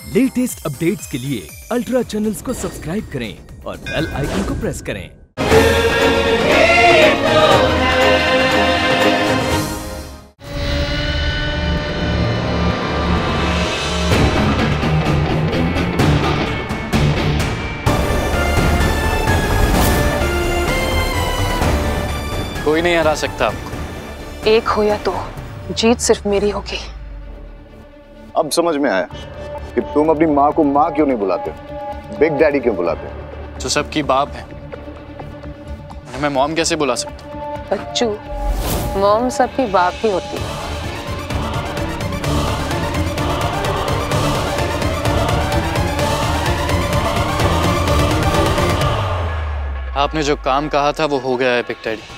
Latest updates के लिए ultra channels को सब्सक्राइब करें और बेल आइकन को प्रेस करें। कोई नहीं हरा सकता आपको। एक हो या दो, जीत सिर्फ मेरी होगी। अब समझ में आया कि तुम अपनी माँ को माँ क्यों नहीं बुलाते, बिग डैडी क्यों बुलाते? जो सबकी बाप है, मैं मॉम कैसे बुला सकता हूँ? बच्चू, मॉम सबकी बाप ही होती है। आपने जो काम कहा था वो हो गया है बिग डैडी।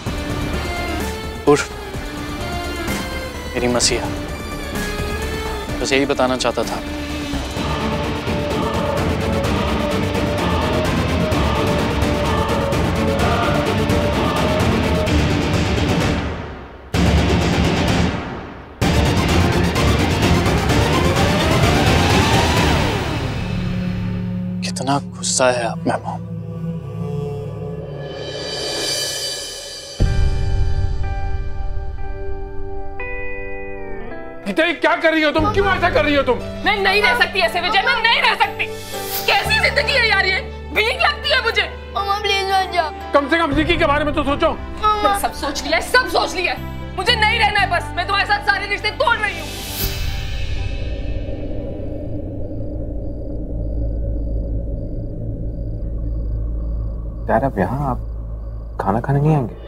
उर्फ मेरी मसीहा। बस यही बताना चाहता था। कितना गुस्सा है आप में मॉम। गीता, क्या कर रही हो तुम? क्यों ऐसा कर रही हो तुम? मैं नहीं रह सकती ऐसे विजय, मैं नहीं रह सकती। कैसी जिंदगी है यार ये? भीख लगती है मुझे। मामा प्लीज मत जाओ। कम से कम रिकी के बारे में तो सोचो। मैंने सब सोच लिया है, सब सोच लिया है। मुझे नहीं रहना है बस। मैं तुम्हारे साथ सारे रिश्ते तोड़ रही हूँ। यार अब यहाँ आप खाना खाने नहीं आएंगे?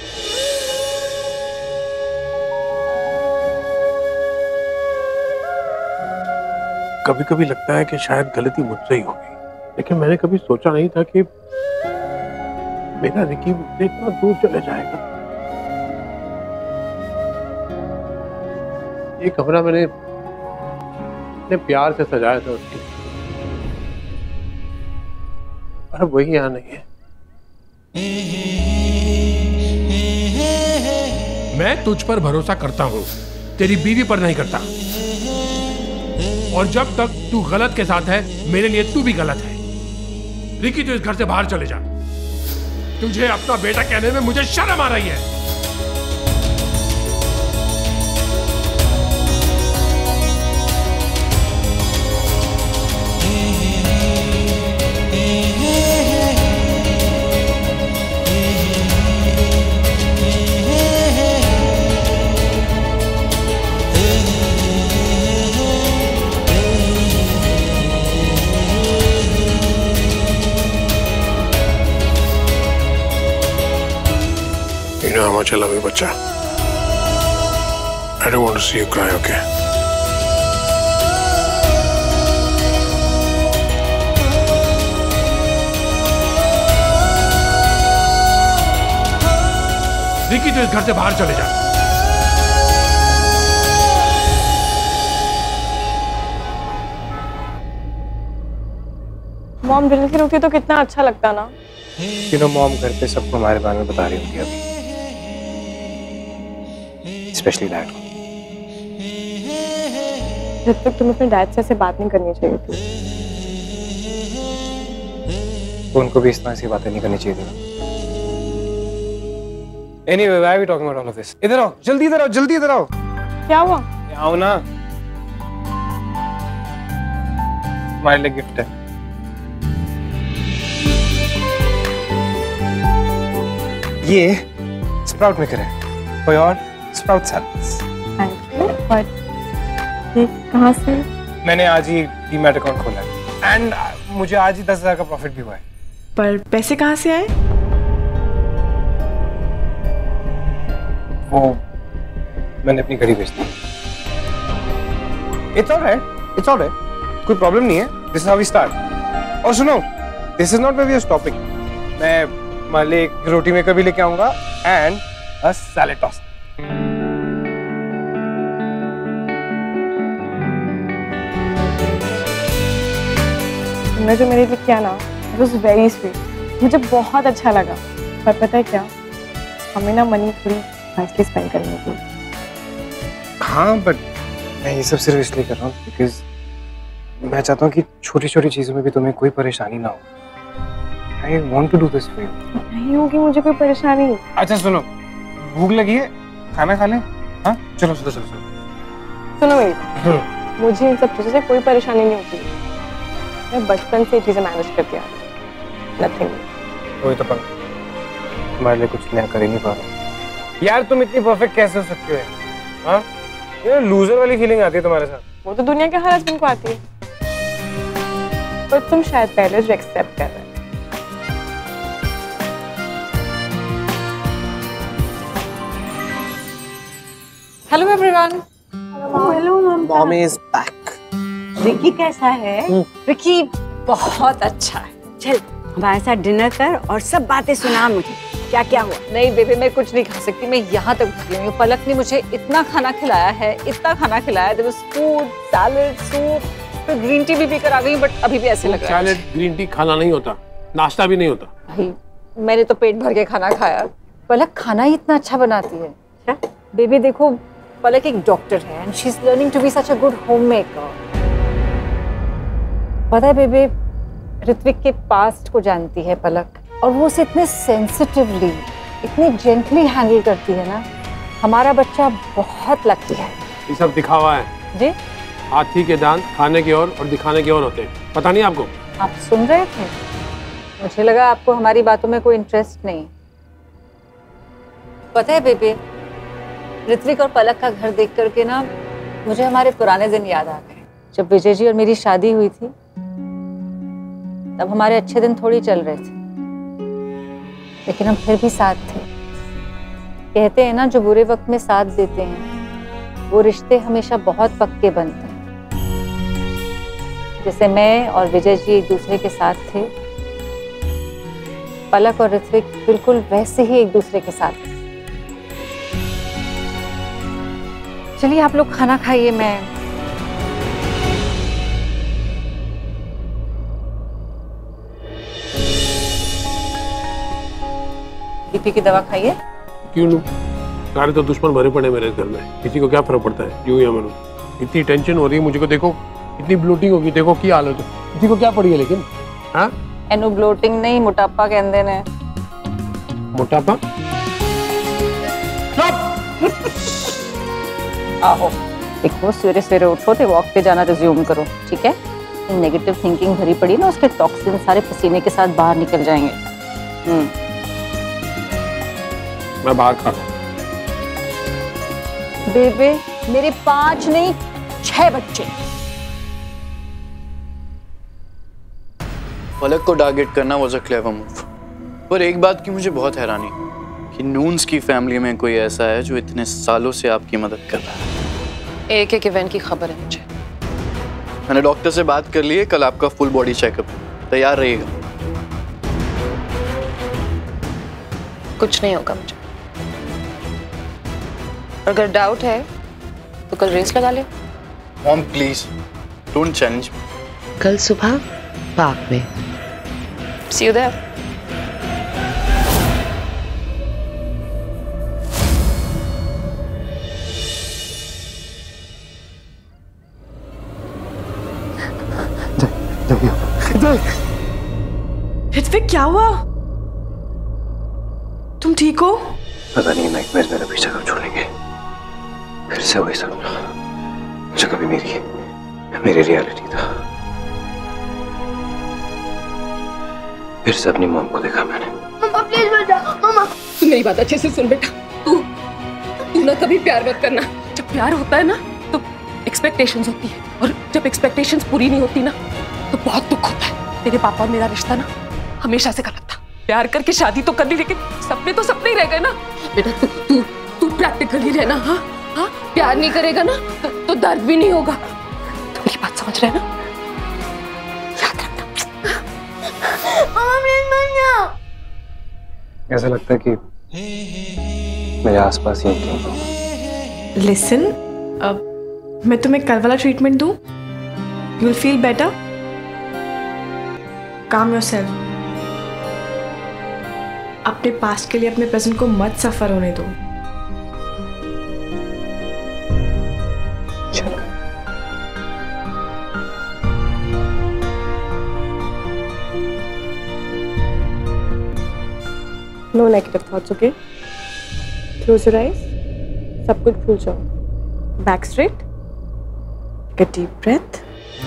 कभी कभी लगता है कि शायद गलती मुझसे ही होगी, लेकिन मैंने कभी सोचा नहीं था कि मेरा रिकी मुझसे इतना दूर चले जाएगा। ये कमरा मैंने इतने प्यार से सजाया था उसके लिए, पर अब वही यहाँ नहीं है। मैं तुझ पर भरोसा करता हूँ, तेरी बीवी पर नहीं करता। और जब तक तू गलत के साथ है, मेरे लिए तू भी गलत है। रिकी, तू इस घर से बाहर चले जा। तुझे अपना बेटा कहने में मुझे शर्म आ रही है। How much I love you, बच्चा. I don't want to see you cry, okay? Ricky, तो इस घर से बाहर चले जा। मॉम दिल की रुकी तो कितना अच्छा लगता ना। मॉम घर पे सबको हमारे बारे में बता रही होगी अभी, स्पेशली डैड को। ऋत्विक, तुम्हें अपने डैड से ऐसे बात नहीं करनी चाहिए थी। तो उनको भी इस तरह से बातें नहीं करनी चाहिए थी। Anyway, why are we talking about all of this? इधर आओ, जल्दी इधर आओ, जल्दी इधर आओ। क्या हुआ? आओ ना, तुम्हारे लिए गिफ्ट है। ये स्प्राउट मेकर है for your sprout salads. Thank you, but ये कहाँ से? मैंने आज ही डीमैट अकाउंट खोला है एंड मुझे आज ही 10,000 का प्रॉफिट भी हुआ है। पर पैसे कहाँ से आए? वो मैंने अपनी घड़ी बेच दी। It's alright, it's alright. कोई प्रॉब्लम नहीं है। This is how we start. और सुनो, this is not where we are stopping. मैं मान ली एक रोटी मेकर भी लेके आऊंगा एंड अ सैलेड टॉस। तुमने जो मेरे लिए किया ना, it was very sweet. मुझे बहुत अच्छा लगा। पर पता है क्या, हमें ना मनी थोड़ी नाइसली स्पेंड करनी थी। हाँ, बट मैं ये सब सिर्फ इसलिए कर रहा हूँ बिकॉज मैं चाहता हूँ कि छोटी छोटी चीजों में भी तुम्हें कोई परेशानी ना हो। I want to do this for you. नहीं होगी मुझे कोई परेशानी। अच्छा सुनो, भूख लगी है, खाना खा लें? हाँ चलो चलो चलो चलो। सुनो मेरी, मुझे इन सब चीजों से कोई परेशानी नहीं होती। मैं बचपन से चीजें मैनेज करती आ रही हूँ। नथिंग। वही तो पंगा, तुम्हारे लिए कुछ नया कर ही नहीं पा रहा। यार तुम इतनी परफेक्ट कैसे हो सकती हो? हाँ, ये लूजर वाली फीलिंग आती है तुम्हारे साथ। वो तो दुनिया के हर हस्बैंड को आती है, पर तुम शायद पहले जो एक्सेप्ट कर रहे हो। Hello everyone. Hello Mamta. Mommy is back. Ricky कैसा है? रिकी बहुत अच्छा है। चल हमारे साथ डिनर कर और सब बातें सुना मुझे, क्या क्या हुआ। नहीं बेबी, मैं कुछ नहीं खा सकती, मैं यहाँ तक भूखी हुई हूँ। पलक ने मुझे इतना खाना खिलाया है, इतना खाना खिलाया है। फूड, सैलेड, सूप, फिर ग्रीन टी भी पीकर आ गई, बट अभी भी ऐसे लग रहा है। सैलेड, ग्रीन टी खाना नहीं होता, नाश्ता भी नहीं होता। भाई मैंने तो पेट भर के खाना खाया। पलक खाना ही इतना अच्छा बनाती है। क्या बेबी देखो, पलक एक डॉक्टर है and she is learning to be such a good homemaker. पता है बेबी, ऋत्विक के पास्ट को जानती है पलक, और वो उसे इतने सेंसिटिवली, इतनी जेंटली हैंडल करती है ना। हमारा बच्चा बहुत लकी है। ये सब दिखावा है जी। हाथी के दांत खाने की ओर और दिखाने की ओर होते हैं, पता नहीं आपको? आप सुन रहे थे? मुझे लगा आपको हमारी बातों में कोई इंटरेस्ट नहीं। पता है बेबी, ऋत्विक और पलक का घर देख करके ना मुझे हमारे पुराने दिन याद आ गए। जब विजय जी और मेरी शादी हुई थी तब हमारे अच्छे दिन थोड़ी चल रहे थे, लेकिन हम फिर भी साथ थे। कहते हैं ना, जो बुरे वक्त में साथ देते हैं वो रिश्ते हमेशा बहुत पक्के बनते हैं। जैसे मैं और विजय जी एक दूसरे के साथ थे, पलक और ऋत्विक बिल्कुल वैसे ही एक दूसरे के साथ थे। चलिए आप लोग खाना खाइए, मैं बीपी की दवा खाइए। क्यों लूं? सारे तो दुश्मन भरे पड़े मेरे घर में, किसी को क्या फर्क पड़ता है यूं या मनु। इतनी टेंशन हो रही है मुझे को, देखो इतनी ब्लोटिंग होगी, देखो क्या हालत है, किसी को क्या पड़ी है लेकिन। हाँ एनु ब्लोटिंग नहीं, मोटापा कहते ने। मोटापा? आहो देखो, सवेरे सवेरे उठो तो वॉक पे जाना रिज्यूम करो, ठीक है? नेगेटिव थिंकिंग भरी पड़ी ना, उसके टॉक्सिन सारे पसीने के साथ बाहर निकल जाएंगे। मैं बाहर खा रहा हूं। बेबे मेरे 5 नहीं 6 बच्चे। पलक को टारगेट करना वाज अ क्लेवर मूव, पर एक बात की मुझे बहुत हैरानी कि नून्स की फैमिली में कोई ऐसा है जो इतने सालों से आपकी मदद कर रहा है। एक एक इवेंट की खबर है मुझे। मैंने डॉक्टर से बात कर ली है, कल आपका फुल बॉडी चेकअप, तैयार रहिएगा। कुछ नहीं होगा मुझे। अगर डाउट है तो कल रेस लगा ले। Mom please don't challenge. कल सुबह पार्क में। सी यू देयर। ऋत्विक क्या हुआ? तुम ठीक हो? पता नहीं नाइटमेयर्स मेरा पीछा कब छोड़ेंगे, फिर से वही सपना जो कभी मेरी रियलिटी था। फिर से अपनी मॉम को देखा मैंने। मम्मा प्लीज बेटा, मम्मा। तू मेरी बात अच्छे से सुन बेटा। तू ना कभी प्यार मत करना। जब प्यार होता है ना तो एक्सपेक्टेशंस होती है, और जब एक्सपेक्टेशंस पूरी नहीं होती ना तो बहुत दुख होता है। तेरे पापा और मेरा रिश्ता ना हमेशा से गलत था। प्यार करके शादी तो कर ली, लेकिन सपने तो सपने ही रह गए ना बेटा। तू प्रैक्टिकली रहना। हाँ हाँ, प्यार नहीं करेगा ना तो दर्द भी नहीं होगा। तू मेरी बात समझ रहे ना? याद रखना। मम्मा प्लीज मत जाओ। ऐसा लगता है कि मेरे आसपास ही थी। लिसन, अब मैं तुम्हें कल वाला ट्रीटमेंट दूं? You will feel better. Calm yourself. अपने पास्ट के लिए अपने प्रेजेंट को मत सफर होने दो। No negative thoughts, okay? Close your eyes, सब कुछ भूल जाओ। Back straight, take a deep breath.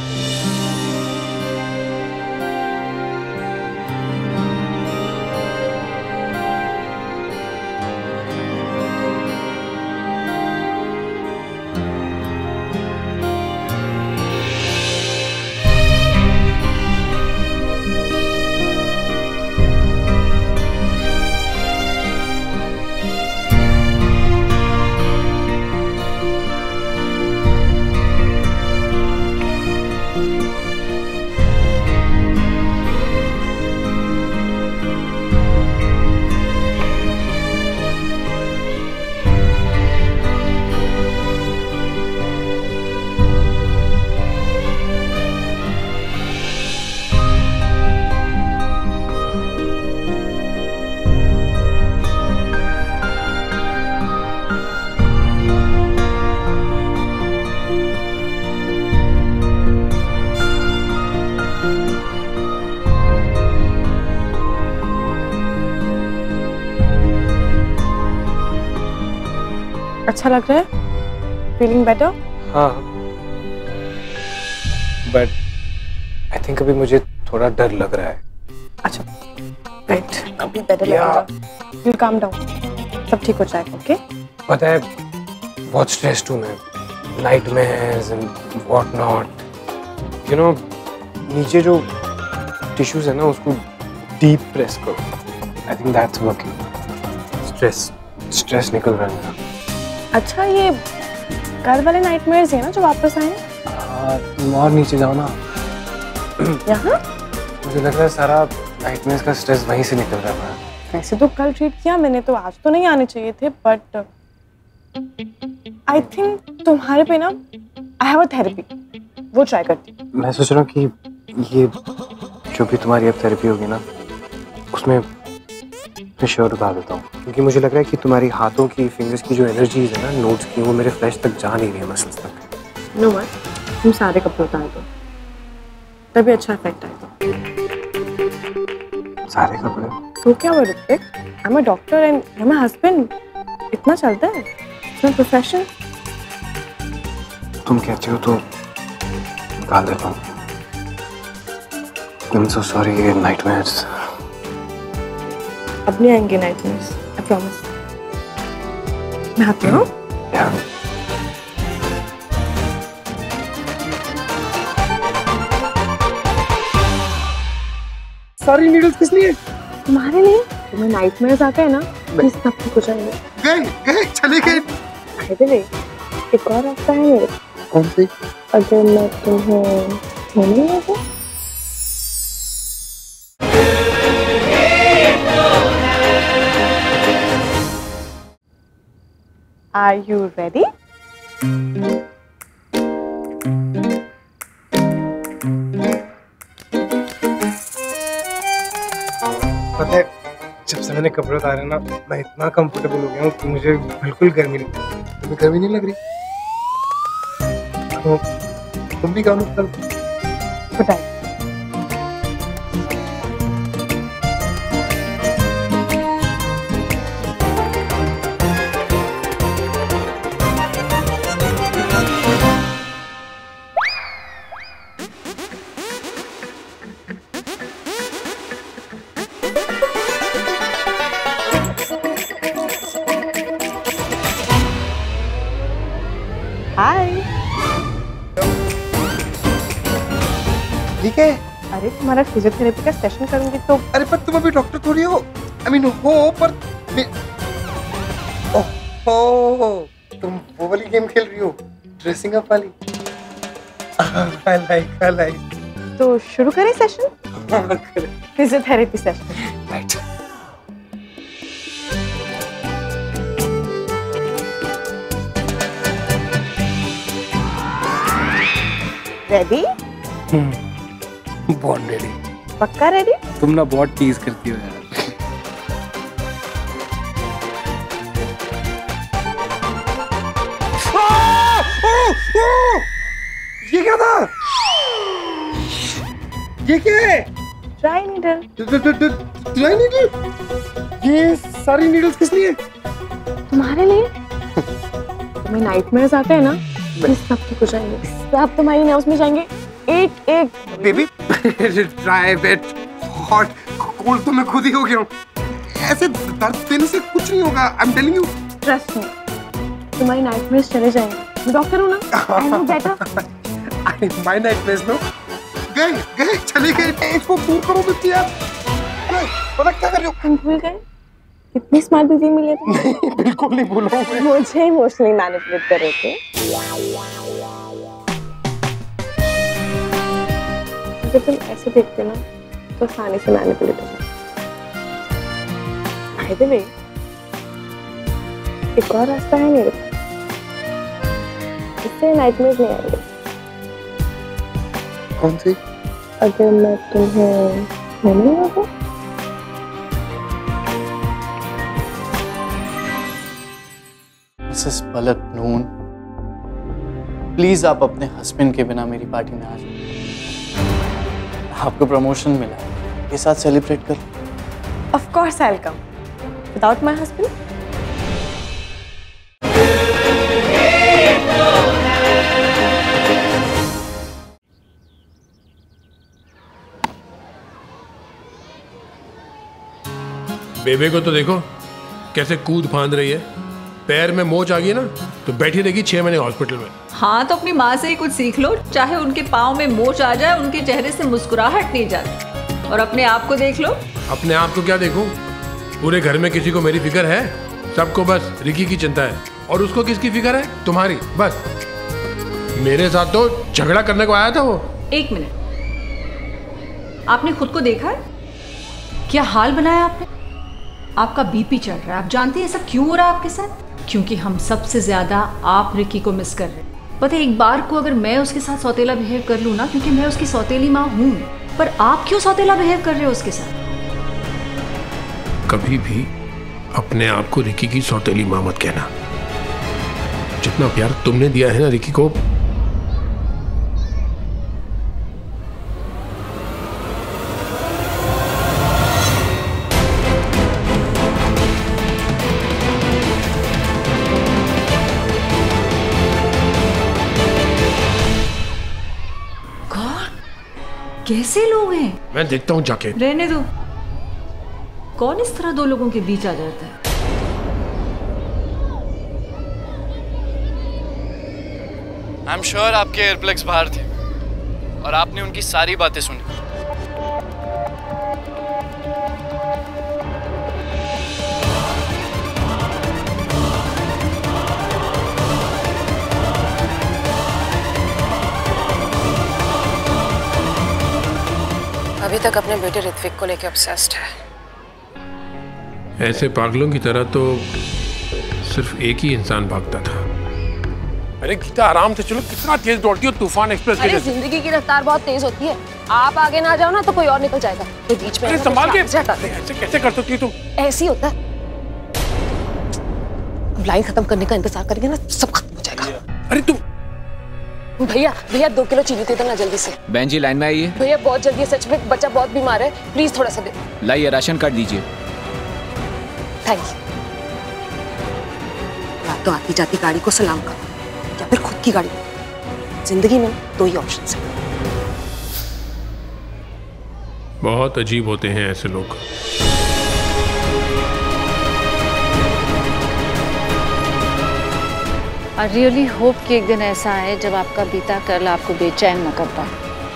अच्छा लग रहा है? Feeling better? हाँ, बट आई थिंक अभी मुझे थोड़ा डर लग रहा है। अच्छा, राइट, अभी बेटर लगेगा। यू काम डाउन, सब ठीक हो जाएगा, ओके? पता है बहुत स्ट्रेस्ड हूँ मैं, nightmares and what not. You know, नीचे जो टिश्यूज है ना उसको डीप प्रेस करो। I think that's working. Stress निकल रहा है। अच्छा, ये कल वाले नाइटमेयर्स है ना जो वापस आए हैं? हाँ, तुम और नीचे जाओ ना। यहाँ? मुझे लग रहा है सारा नाइटमेयर्स का स्ट्रेस वहीं से निकल रहा है। वैसे तो कल ट्रीट किया मैंने, तो आज तो नहीं आने चाहिए थे, बट आई थिंक तुम्हारे पे ना आई हैव अ थेरेपी, वो ट्राई करती हूँ। मैं सोच रहा हूँ कि ये जो भी तुम्हारी अब थेरेपी होगी ना उसमें मैं शर्ट उतार देता हूँ, क्योंकि मुझे लग रहा है कि तुम्हारी हाथों की, फिंगर्स की जो एनर्जीज है ना, नोट्स की, वो मेरे फ्लैश तक जा नहीं रही है, मसल्स तक। नो व्हाट, तुम सारे कपड़े उतार दो, तभी अच्छा इफेक्ट आएगा। सारे कपड़े? तो क्या हुआ Ritwik? I am a doctor and you are my husband, इतना चलता है, इट्स प्रोफेशन। तुम कहती हो तो निकाल देता हूँ। आई एम सो सॉरी, ये नाइटमेयर्स। अब नहीं आएंगे नाइटमेयर्स, आई प्रॉमिस। मैं आती हूँ। सारी नीडल्स किस लिए? तुम्हारे लिए। तुम्हें नाइटमेयर्स आते हैं ना, प्लीज सब ठीक हो जाएंगे। गए चले गए। एक और रास्ता है मेरे। कौन सी? अगर मैं तुम्हें होने लगा। Are you ready? पता है, जब से मैंने कपड़े उतारे ना, मैं इतना कंफर्टेबल हो गया हूँ कि मुझे बिल्कुल गर्मी नहीं लग रही। तुम्हें गर्मी नहीं लग रही? तो तुम भी काम करो। बताइए। ठीक है। अरे तुम्हारा फिजियोथेरेपी का सेशन करूंगी तो। अरे पर तुम अभी डॉक्टर थोड़ी हो। आई मीन हो, पर ओह, तुम वो वाली गेम खेल रही हो, ड्रेसिंग अप वाली। I like। तो शुरू करें सेशन? हाँ, करें। Physiotherapy session. राइट। रेडी? बहुत रेडी। पक्का रेडी? तुम ना बहुत टीज करती हो यार। ये क्या था? ये क्या है? Dry needle. Dry needle? ये सारी नीडल्स किस लिए? तुम्हारे लिए। तुम्हें नाइटमेयर्स आते हैं ना, इस सब की जाएंगे, सब तुम्हारी नर्व्स में जाएंगे एक एक। Baby dry wet hot cold तो मैं खुद ही हो गया हूँ। ऐसे दर्द देने से कुछ नहीं होगा। I am telling you. Trust me, तुम्हारी नाइटमेयर्स चले जाएंगे। मैं डॉक्टर हूँ ना, I know better. My nightmares no गए चले गए। इसको दूर करो बच्ची यार। पता क्या कर रहे हो? तुम भूल गए कितनी स्मार्ट बीवी मिली है तुम्हें? बिल्कुल नहीं भूला हूँ। मुझे इमोशनली मैनिपुलेट कर रहे थे। अगर तुम ऐसे देखते ना तो आसानी से मैनिपुलेट हो जाए। बाय द वे, एक और रास्ता है मेरे पास, इससे नाइटमेयर्स नहीं आएंगे। कौन सी? अगर मैं तुम्हें मिलूंगा तो मिसेस पलक नून, प्लीज आप अपने हस्बैंड के बिना मेरी पार्टी में आ जाओ। आपको प्रमोशन मिला है, के साथ सेलिब्रेट कर। Of course I will come without my husband. बेबे को तो देखो कैसे कूद फांद रही है। पैर में मोच आ गई ना तो बैठी रहेगी 6 महीने हॉस्पिटल में। हाँ तो अपनी माँ से ही कुछ सीख लो। चाहे उनके पाँव में मोच आ जाए, उनके चेहरे से मुस्कुराहट नहीं जाती। और अपने आप को देख लो। अपने आप को क्या देखूं? पूरे घर में किसी को मेरी फिक्र है? सबको बस रिकी की चिंता है। और उसको किसकी फिक्र है? तुम्हारी। बस मेरे साथ तो झगड़ा करने को आया था वो। एक मिनट, आपने खुद को देखा है? क्या हाल बनाया आपने? आपका बीपी चढ़ रहा है। आप जानते हैं सब क्यों हो रहा है आपके साथ? क्योंकि हम सबसे ज्यादा आप रिकी को मिस कर रहे हैं। पता है, एक बार को अगर मैं उसके साथ सौतेला बिहेव कर लूँ ना, क्योंकि मैं उसकी सौतेली माँ हूँ, पर आप क्यों सौतेला बिहेव कर रहे हो उसके साथ? कभी भी अपने आप को रिकी की सौतेली माँ मत कहना। जितना प्यार तुमने दिया है ना रिकी को, कैसे लोग हैं? मैं देखता हूँ जाके। रहने दो। कौन इस तरह दो लोगों के बीच आ जाता है? आई एम श्योर आपके एयरप्लग्स बाहर थे और आपने उनकी सारी बातें सुनी। अभी तक अपने बेटे ऋत्विक को लेके ऑब्सेस्ड है। ऐसे पागलों की तरह तो सिर्फ एक ही इंसान भागता था। अरे गीता आराम से चलो, कितना तेज दौड़ती हो तूफान एक्सप्रेस के जैसे। जिंदगी की रफ्तार बहुत तेज होती है। आप आगे ना जाओ ना तो कोई और निकल जाएगा। तो बीच में संभाल के। ऐसे कैसे कर सकती तुम? ऐसे ही होता है। लाइन खत्म करने का इंतजार करेंगे ना, सब खत्म हो जाएगा। अरे तुम भैया 2 किलो चीनी दे देना जल्दी से। बहन जी लाइन में आइए। भैया बहुत जल्दी है, सच में बच्चा बहुत बीमार है, प्लीज थोड़ा सा दे। लाइए राशन कार्ड दीजिए। Thank you. या तो आती जाती गाड़ी को सलाम करो या फिर खुद की गाड़ी। जिंदगी में 2 ही ऑप्शन है। बहुत अजीब होते हैं ऐसे लोग। आई रियली होप कि एक दिन ऐसा आए जब आपका बीता कल आपको बेचैन न कर पाए।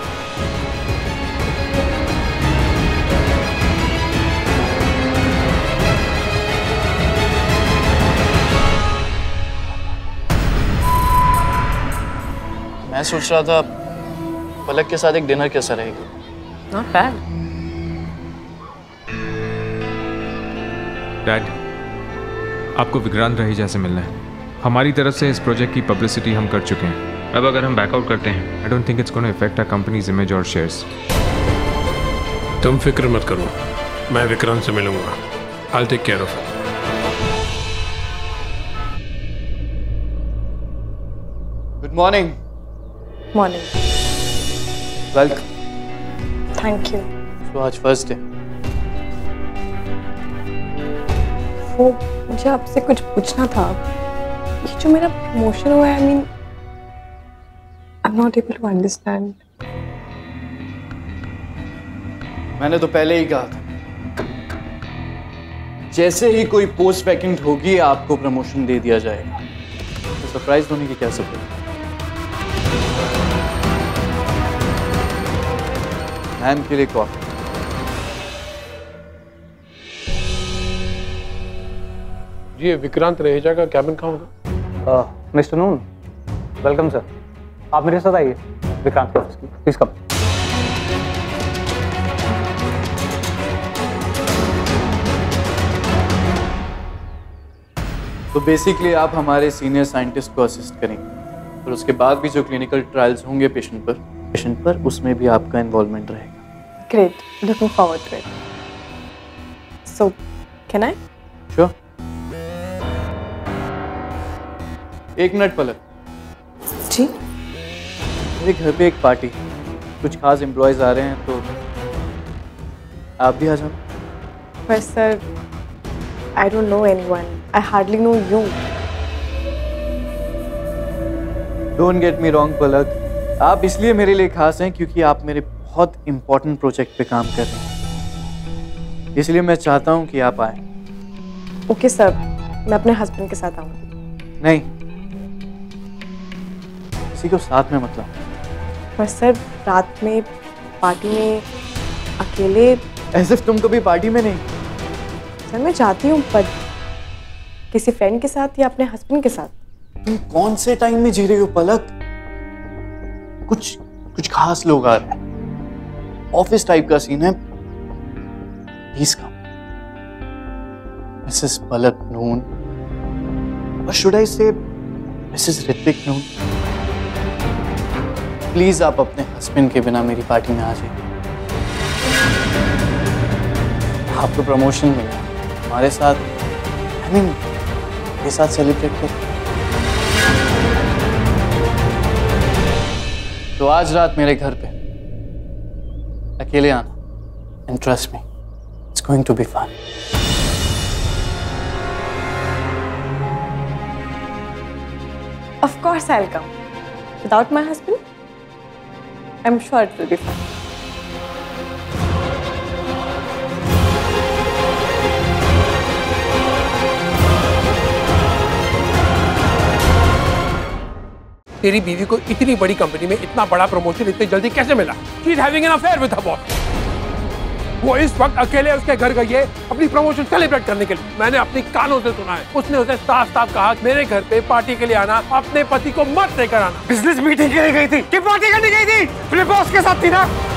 मैं सोच रहा था पलक के साथ एक डिनर कैसा रहेगा? Not bad. डैड, आपको विक्रांत रहीजा से मिलना है। हमारी तरफ से इस प्रोजेक्ट की पब्लिसिटी हम कर चुके हैं। अब अगर हम बैकआउट करते हैं, I don't think it's gonna affect our company's image और शेयर्स। तुम फिक्र मत करो, मैं विक्रांत से मिलूंगा। I'll take care of it. Good morning. Morning. Welcome. Thank you. तो आज फर्स्ट डे। वो मुझे आपसे कुछ पूछना था। ये जो मेरा प्रमोशन हुआ है, I mean I am not able to understand. मैंने तो पहले ही कहा था, जैसे ही कोई पोस्ट वैकेंट होगी आपको प्रमोशन दे दिया जाएगा। तो सरप्राइज होने की क्या जरूरत है? मैम के लिए कॉफी। ये विक्रांत रहेजा का कैबिन कहाँ होगा? Mister Noon, welcome sir. आप मेरे साथ आइए विक्रांत के ऑफिस की, प्लीज कम। तो बेसिकली आप हमारे सीनियर साइंटिस्ट को असिस्ट करेंगे और उसके बाद भी जो क्लिनिकल ट्रायल्स होंगे पेशेंट पर उसमें भी आपका इन्वॉल्वमेंट रहेगा। Great, looking forward to it. So can I? Sure. एक मिनट पलक जी। मेरे घर पे एक पार्टी, कुछ खास एम्प्लॉयज आ रहे हैं, तो आप भी आ जाओ। पर sir, I don't know anyone. I hardly know you. Don't get me wrong, Palak. आप इसलिए मेरे लिए खास हैं क्योंकि आप मेरे बहुत इंपॉर्टेंट प्रोजेक्ट पे काम कर रहे हैं, इसलिए मैं चाहता हूँ कि आप आए। ओके सर, मैं अपने हस्बैंड के साथ आऊँगी। नहीं, किसी को साथ में मतलब। पर सर, रात में पार्टी में अकेले। ऐसे तुम कभी पार्टी में नहीं? सर मैं चाहती हूँ, पर किसी फ्रेंड के साथ या अपने हस्बैंड के साथ। तुम कौन से टाइम में जी रही हो पलक? कुछ खास लोग आ रहे हैं, ऑफिस टाइप का सीन है। Please come. Missus Palak Noon, और शुड आई से मिसेस ऋत्विक नून। प्लीज आप अपने हस्बैंड के बिना मेरी पार्टी में आ जाइए। आपको प्रमोशन मिला, हमारे साथ मेरे साथ सेलिब्रेट कर। तो आज रात मेरे घर पे अकेले आना, and trust me, it's going to be fun. Of course I'll come. Without my husband, I'm sure it will be fun. तेरी बीवी को इतनी बड़ी कंपनी में इतना बड़ा प्रमोशन इतनी जल्दी कैसे मिला? She is having an affair with her boss. वो इस वक्त अकेले उसके घर गई है अपनी प्रमोशन सेलिब्रेट करने के लिए। मैंने अपनी कानों से सुना है, उसने उसे साफ साफ कहा मेरे घर पे पार्टी के लिए आना, अपने पति को मत लेकर आना। बिजनेस मीटिंग के लिए गई थी कि पार्टी करने गई थी? अपने बॉस के साथ थी ना?